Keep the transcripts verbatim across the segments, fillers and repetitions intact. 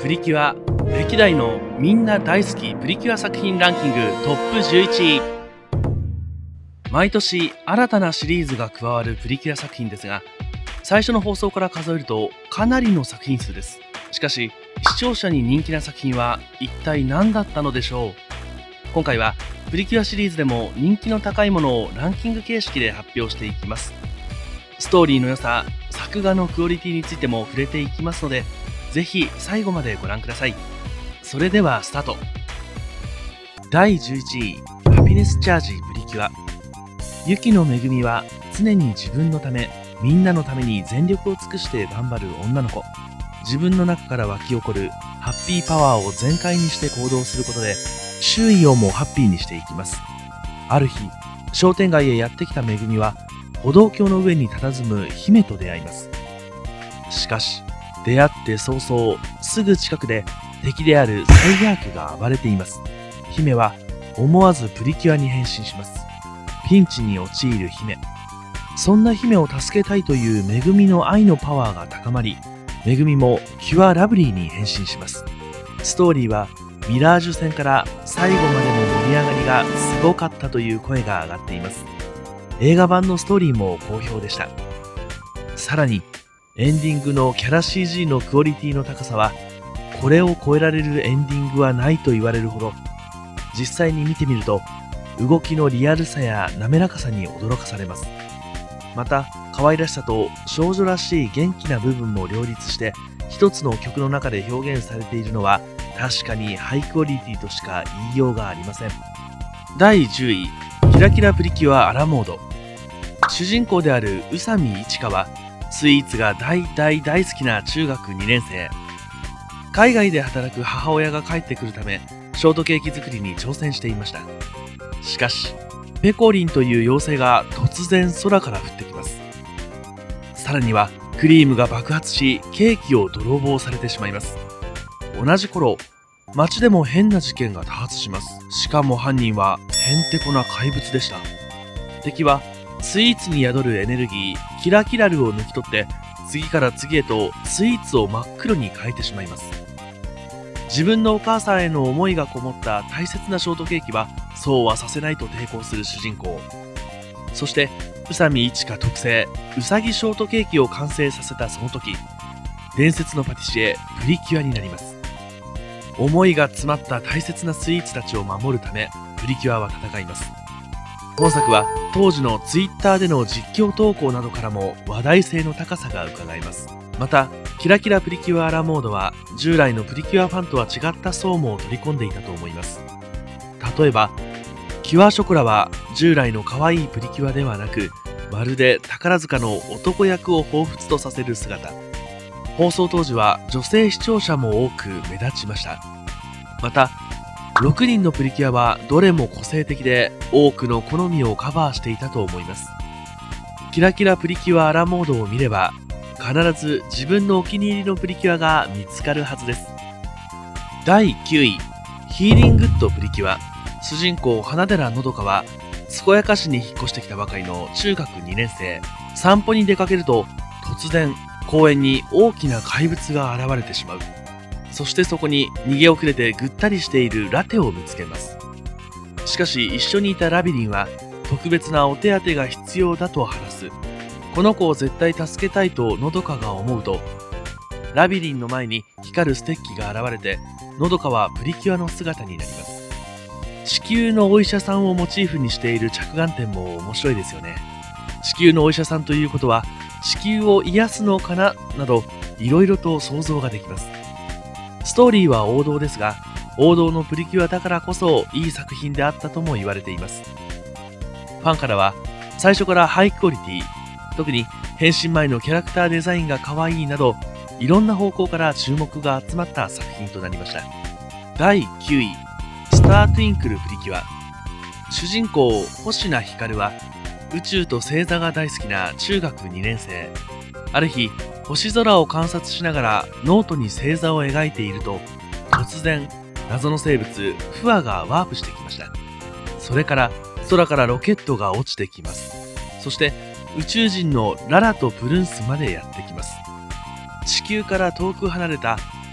プリキュア歴代のみんな大好きプリキュア作品ランキングトップじゅういちい。毎年新たなシリーズが加わるプリキュア作品ですが、最初の放送から数えるとかなりの作品数です。しかし視聴者に人気な作品は一体何だったのでしょう。今回はプリキュアシリーズでも人気の高いものをランキング形式で発表していきます。ストーリーの良さ、作画のクオリティについても触れていきますので、ぜひ最後までご覧ください。それではスタート。だいじゅういちい、ハピネスチャージプリキュア。雪の恵みは常に自分のため、みんなのために全力を尽くして頑張る女の子。自分の中から湧き起こるハッピーパワーを全開にして行動することで、周囲をもハッピーにしていきます。ある日、商店街へやってきた恵みは、歩道橋の上に佇む姫と出会います。しかし、出会って早々、すぐ近くで敵であるサイヤークが暴れています。姫は思わずプリキュアに変身します。ピンチに陥る姫。そんな姫を助けたいという恵みの愛のパワーが高まり、恵みもキュアラブリーに変身します。ストーリーはミラージュ戦から最後までの盛り上がりがすごかったという声が上がっています。映画版のストーリーも好評でした。さらにエンディングのキャラ シージー のクオリティの高さは、これを超えられるエンディングはないと言われるほど、実際に見てみると動きのリアルさや滑らかさに驚かされます。また可愛らしさと少女らしい元気な部分も両立して一つの曲の中で表現されているのは、確かにハイクオリティとしか言いようがありません。だいじゅうい、キラキラプリキュアアラモード。主人公である宇佐美いちかはスイーツが大大大好きな中学にねんせい。海外で働く母親が帰ってくるため、ショートケーキ作りに挑戦していました。しかしペコリンという妖精が突然空から降ってきます。さらにはクリームが爆発し、ケーキを泥棒されてしまいます。同じ頃、街でも変な事件が多発します。しかも犯人はへんてこな怪物でした。敵はスイーツに宿るエネルギーキラキラルを抜き取って、次から次へとスイーツを真っ黒に変えてしまいます。自分のお母さんへの思いがこもった大切なショートケーキはそうはさせないと抵抗する主人公。そして宇佐美いちか特製うさぎショートケーキを完成させたその時、伝説のパティシエプリキュアになります。思いが詰まった大切なスイーツたちを守るため、プリキュアは戦います。本作は当時のツイッターでの実況投稿などからも話題性の高さがうかがえます。またキラキラプリキュアアラモードは従来のプリキュアファンとは違った層も取り込んでいたと思います。例えばキュアショコラは従来の可愛いプリキュアではなく、まるで宝塚の男役を彷彿とさせる姿。放送当時は女性視聴者も多く目立ちました。またろくにんのプリキュアはどれも個性的で、多くの好みをカバーしていたと思います。キラキラプリキュアアラモードを見れば必ず自分のお気に入りのプリキュアが見つかるはずです。だいきゅうい、ヒーリングッドプリキュア。主人公花寺のどかは健やか市に引っ越してきたばかりの中学にねんせい。散歩に出かけると突然公園に大きな怪物が現れてしまう。そしてそこに逃げ遅れてぐったりしているラテを見つけます。しかし一緒にいたラビリンは特別なお手当てが必要だと話す。この子を絶対助けたいとのどかが思うと、ラビリンの前に光るステッキが現れて、のどかはプリキュアの姿になります。地球のお医者さんをモチーフにしている着眼点も面白いですよね。地球のお医者さんということは地球を癒すのかななど、いろいろと想像ができます。ストーリーは王道ですが、王道のプリキュアだからこそいい作品であったとも言われています。ファンからは最初からハイクオリティ、特に変身前のキャラクターデザインが可愛いなど、いろんな方向から注目が集まった作品となりました。だいきゅうい、スタートゥインクルプリキュア。主人公星名光は宇宙と星座が大好きな中学にねんせい。ある日、星空を観察しながらノートに星座を描いていると、突然謎の生物フアがワープしてきました。それから空からロケットが落ちてきます。そして宇宙人のララとプルンスまでやってきます。地球から遠く離れた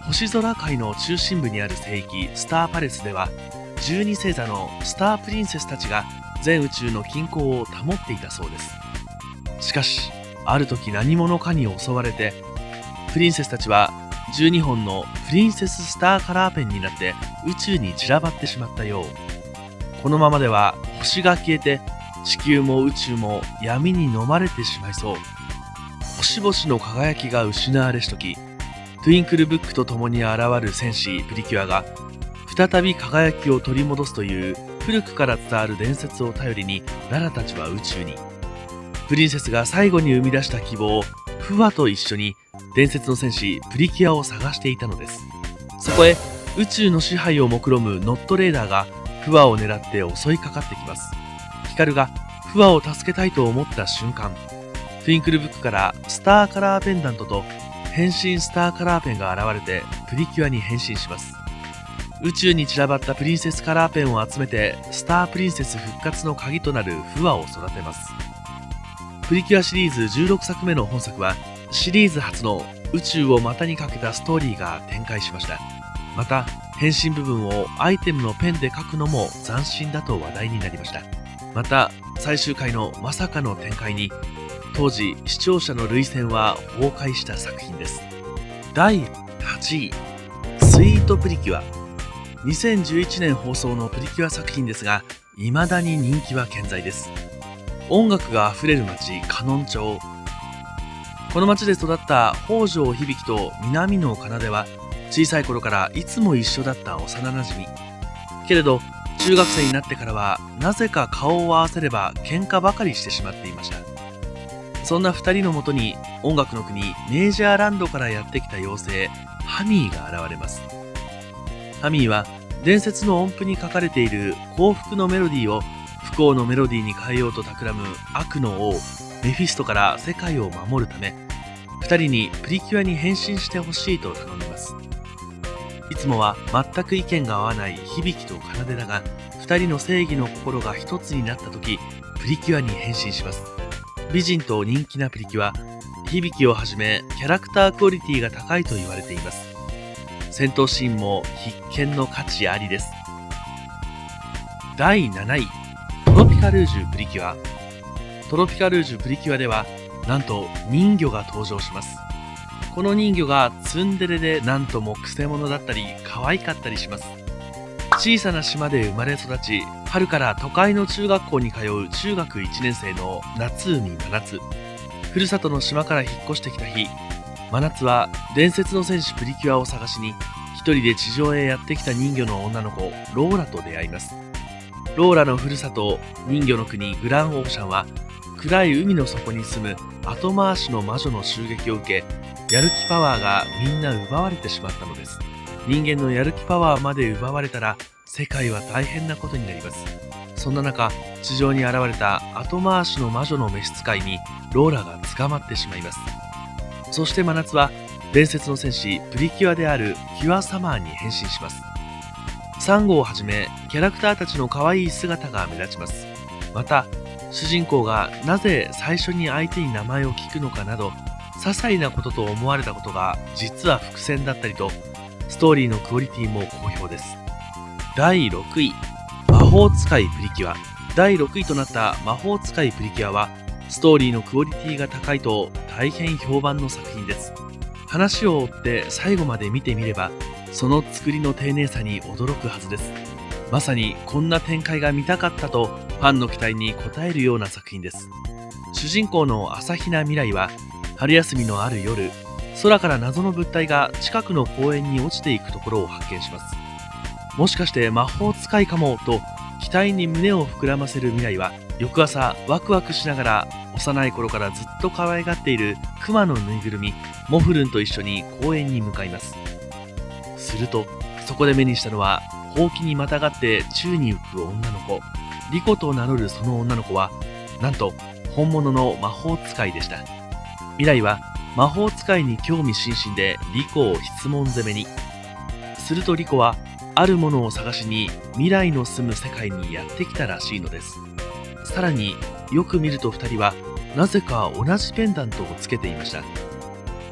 星空界の中心部にある聖域スターパレスでは、じゅうに星座のスタープリンセスたちが全宇宙の均衡を保っていたそうです。しかしある時何者かに襲われて、プリンセスたちはじゅうにほんのプリンセススターカラーペンになって宇宙に散らばってしまったよう。このままでは星が消えて地球も宇宙も闇に飲まれてしまいそう。星々の輝きが失われし時、トゥインクルブックと共に現る戦士プリキュアが再び輝きを取り戻すという古くから伝わる伝説を頼りに、ララたちは宇宙に。プリンセスが最後に生み出した希望、フワと一緒に伝説の戦士プリキュアを探していたのです。そこへ宇宙の支配を目論むノットレーダーがフワを狙って襲いかかってきます。ヒカルがフワを助けたいと思った瞬間、トゥインクルブックからスターカラーペンダントと変身スターカラーペンが現れてプリキュアに変身します。宇宙に散らばったプリンセスカラーペンを集めてスタープリンセス復活の鍵となるフワを育てます。プリキュアシリーズじゅうろくさくめの本作はシリーズ初の宇宙を股にかけたストーリーが展開しました。また変身部分をアイテムのペンで描くのも斬新だと話題になりました。また最終回のまさかの展開に当時視聴者の涙腺は崩壊した作品です。だいはちい、スイートプリキュア。にせんじゅういちねん放送のプリキュア作品ですが、未だに人気は健在です。音楽があふれる町カノン町。この町で育った北条響と南野奏は小さい頃からいつも一緒だった幼なじみ。けれど中学生になってからはなぜか顔を合わせれば喧嘩ばかりしてしまっていました。そんなふたりのもとに音楽の国メージャーランドからやってきた妖精ハミーが現れます。ハミーは伝説の音符に書かれている幸福のメロディーを不幸のメロディーに変えようと企む悪の王メフィストから世界を守るため、ふたりにプリキュアに変身してほしいと頼みます。いつもは全く意見が合わない響と奏だが、ふたりの正義の心が一つになった時、プリキュアに変身します。美人と人気なプリキュア、響をはじめキャラクタークオリティが高いと言われています。戦闘シーンも必見の価値ありです。だいなない、トロピカルージュプリキュア。トロピカルージュプリキュアではなんと人魚が登場します。この人魚がツンデレでなんともくせ者だったり可愛かったりします。小さな島で生まれ育ち、春から都会の中学校に通う中学いちねん生の夏海真夏。ふるさとの島から引っ越してきた日、真夏は伝説の戦士プリキュアを探しに一人で地上へやってきた人魚の女の子ローラと出会います。ローラのふるさと人魚の国グランオーシャンは暗い海の底に住む後回しの魔女の襲撃を受け、やる気パワーがみんな奪われてしまったのです。人間のやる気パワーまで奪われたら世界は大変なことになります。そんな中、地上に現れた後回しの魔女の召使いにローラが捕まってしまいます。そして真夏は伝説の戦士プリキュアであるキュアサマーに変身します。サンゴをはじめキャラクターたちの可愛い姿が目立ちます。また主人公がなぜ最初に相手に名前を聞くのかなど些細なことと思われたことが実は伏線だったりと、ストーリーのクオリティも好評です。だいろくい、魔法使いプリキュア。だいろくいとなった魔法使いプリキュアはストーリーのクオリティが高いと大変評判の作品です。話を追って最後まで見てみればその作りの丁寧さに驚くはずです。まさにこんな展開が見たかったとファンの期待に応えるような作品です。主人公の朝比奈未来は春休みのある夜、空から謎の物体が近くの公園に落ちていくところを発見します。もしかして魔法使いかもと期待に胸を膨らませる未来は、翌朝ワクワクしながら幼い頃からずっと可愛がっているクマのぬいぐるみモフルンと一緒に公園に向かいます。するとそこで目にしたのはほうきにまたがって宙に浮く女の子、リコと名乗るその女の子はなんと本物の魔法使いでした。未来は魔法使いに興味津々でリコを質問攻めに。するとリコはあるものを探しに未来の住む世界にやってきたらしいのです。さらによく見るとふたりはなぜか同じペンダントをつけていました。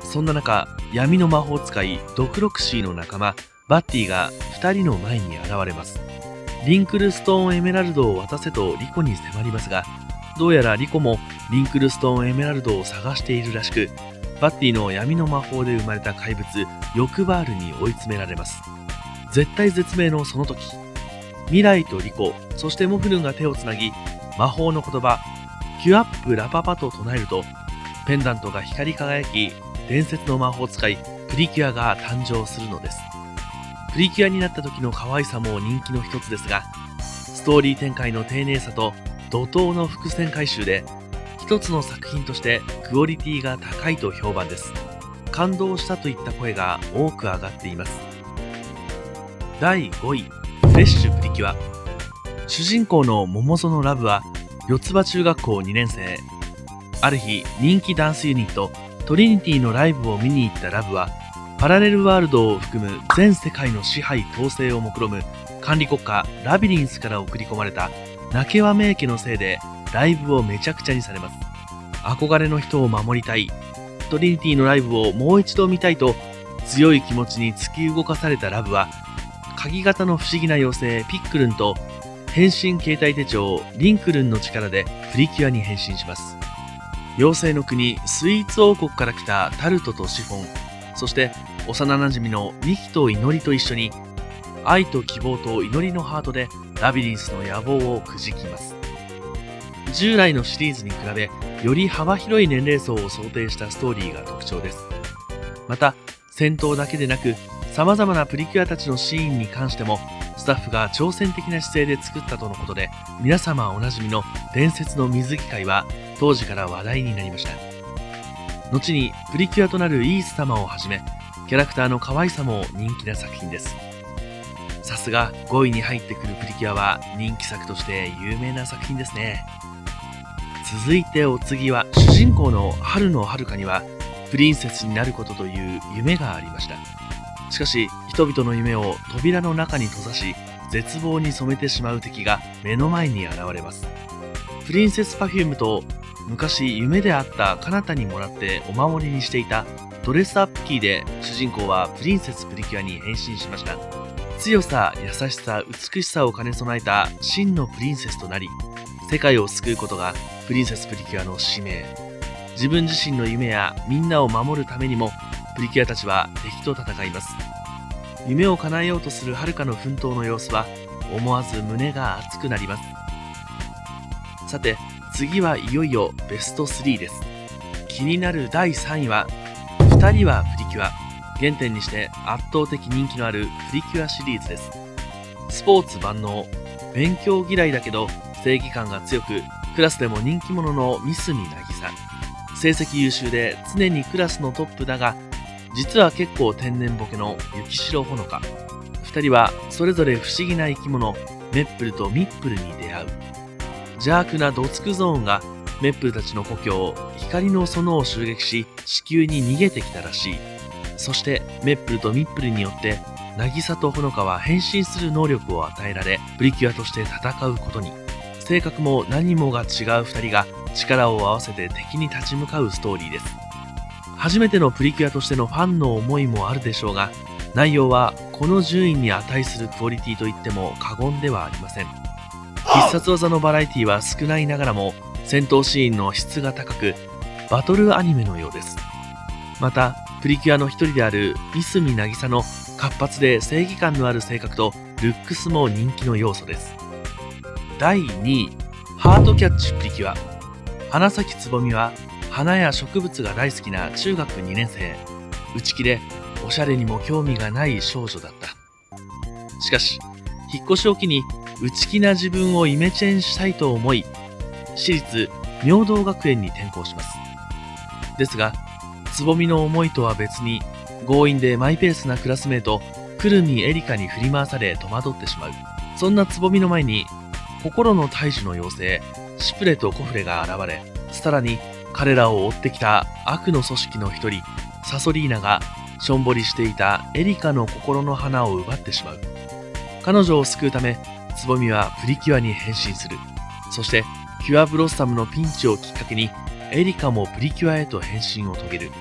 そんな中、闇の魔法使いドクロクシーの仲間バッティがふたりの前に現れます。リンクルストーンエメラルドを渡せとリコに迫りますが、どうやらリコもリンクルストーンエメラルドを探しているらしく、バッティの闇の魔法で生まれた怪物ヨクバールに追い詰められます。絶体絶命のその時、ミライとリコ、そしてモフルンが手をつなぎ、魔法の言葉キュアップラパパと唱えると、ペンダントが光り輝き、伝説の魔法使いプリキュアが誕生するのです。プリキュアになった時の可愛さも人気の一つですが、ストーリー展開の丁寧さと怒涛の伏線回収で、一つの作品としてクオリティが高いと評判です。感動したといった声が多く上がっています。だいごい、フレッシュプリキュア。主人公の桃園ラブは四つ葉中学校にねん生。ある日、人気ダンスユニットトリニティのライブを見に行ったラブは、パラレルワールドを含む全世界の支配統制を目論む管理国家ラビリンスから送り込まれたナケワ名家のせいでライブをめちゃくちゃにされます。憧れの人を守りたい、トリニティのライブをもう一度見たいと強い気持ちに突き動かされたラブは、鍵型の不思議な妖精ピックルンと変身携帯手帳リンクルンの力でプリキュアに変身します。妖精の国スイーツ王国から来たタルトとシフォン、そして幼なじみのミキとイノリと一緒に、愛と希望と祈りのハートでラビリンスの野望をくじきます。従来のシリーズに比べ、より幅広い年齢層を想定したストーリーが特徴です。また、戦闘だけでなく、様々なプリキュアたちのシーンに関しても、スタッフが挑戦的な姿勢で作ったとのことで、皆様おなじみの伝説の水着会は当時から話題になりました。後にプリキュアとなるイース様をはじめ、キャラクターの可愛さも人気な作品です。さすがごいに入ってくるプリキュアは人気作として有名な作品ですね。続いてお次は、主人公の春野遥にはプリンセスになることという夢がありました。しかし人々の夢を扉の中に閉ざし、絶望に染めてしまう敵が目の前に現れます。プリンセスパフュームと昔夢であった彼方にもらってお守りにしていたドレスアップキーで、主人公はプリンセスプリキュアに変身しました。強さ、優しさ、美しさを兼ね備えた真のプリンセスとなり、世界を救うことがプリンセスプリキュアの使命。自分自身の夢やみんなを守るためにも、プリキュアたちは敵と戦います。夢を叶えようとする遥の奮闘の様子は思わず胸が熱くなります。さて、次はいよいよベストスリーです。気になるだいさんいは、ふたりはプリキュア。原点にして圧倒的人気のあるプリキュアシリーズです。スポーツ万能、勉強嫌いだけど正義感が強く、クラスでも人気者のミスミ渚。成績優秀で常にクラスのトップだが、実は結構天然ボケの雪城ほのか。ふたりはそれぞれ不思議な生き物メップルとミップルに出会う。邪悪なドツクゾーンがメップルたちの故郷光の園を襲撃し、地球に逃げてきたらしい。そしてメップルとミップルによって渚とほのかは変身する能力を与えられ、プリキュアとして戦うことに。性格も何もが違うふたりが力を合わせて敵に立ち向かうストーリーです。初めてのプリキュアとしてのファンの思いもあるでしょうが、内容はこの順位に値するクオリティと言っても過言ではありません。必殺技のバラエティは少ないながらも、戦闘シーンの質が高く、バトルアニメのようです。また、プリキュアの一人であるミスミ渚の活発で正義感のある性格とルックスも人気の要素です。だいにい、ハートキャッチプリキュア。花咲つぼみは花や植物が大好きな中学にねん生。内気でおしゃれにも興味がない少女だった。しかし、引っ越しを機に内気な自分をイメチェンしたいと思い、私立明道学園に転校します。ですが、つぼみの思いとは別に、強引でマイペースなクラスメート、くるみエリカに振り回され戸惑ってしまう。そんなつぼみの前に、心の大樹の妖精、シプレとコフレが現れ、さらに彼らを追ってきた悪の組織の一人、サソリーナがしょんぼりしていたエリカの心の花を奪ってしまう。彼女を救うため、つぼみはプリキュアに変身する。そして、キュアブロッサムのピンチをきっかけに、エリカもプリキュアへと変身を遂げる。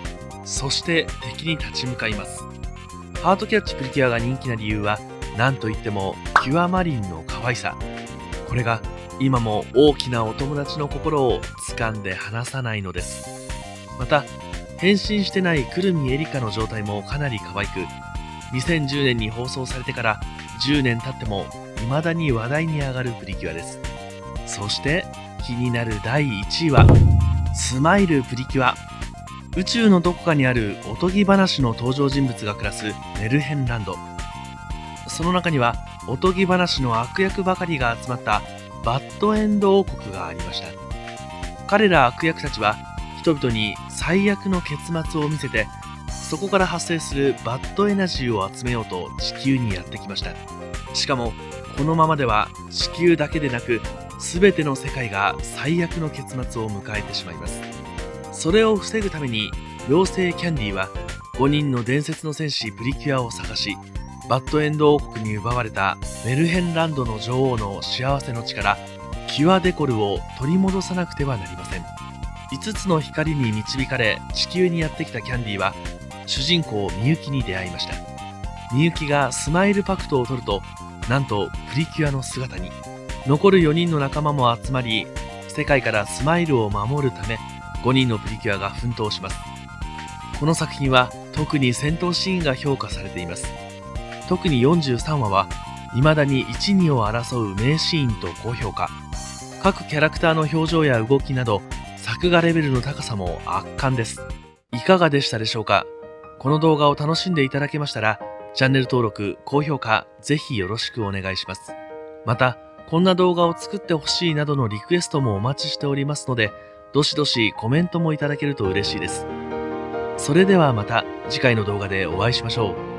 そして敵に立ち向かいます。ハートキャッチプリキュアが人気な理由は何といってもキュアマリンの可愛さ。これが今も大きなお友達の心を掴んで離さないのです。また変身してないくるみエリカの状態もかなり可愛く、にせんじゅうねんに放送されてからじゅうねん経っても未だに話題に上がるプリキュアです。そして気になるだいいちいはスマイルプリキュア。宇宙のどこかにあるおとぎ話の登場人物が暮らすメルヘンランド。その中にはおとぎ話の悪役ばかりが集まったバッドエンド王国がありました。彼ら悪役たちは人々に最悪の結末を見せて、そこから発生するバッドエナジーを集めようと地球にやってきました。しかもこのままでは地球だけでなく全ての世界が最悪の結末を迎えてしまいます。それを防ぐために妖精キャンディはごにんの伝説の戦士プリキュアを探し、バッドエンド王国に奪われたメルヘンランドの女王の幸せの力キュアデコルを取り戻さなくてはなりません。いつつの光に導かれ地球にやってきたキャンディは主人公みゆきに出会いました。みゆきがスマイルパクトを取ると、なんとプリキュアの姿に。残るよにんの仲間も集まり、世界からスマイルを守るためごにんのプリキュアが奮闘します。この作品は特に戦闘シーンが評価されています。特によんじゅうさんわは未だにいち、にを争う名シーンと高評価。各キャラクターの表情や動きなど作画レベルの高さも圧巻です。いかがでしたでしょうか。この動画を楽しんでいただけましたら、チャンネル登録、高評価、ぜひよろしくお願いします。また、こんな動画を作ってほしいなどのリクエストもお待ちしておりますので、どしどしコメントもいただけると嬉しいです。それではまた次回の動画でお会いしましょう。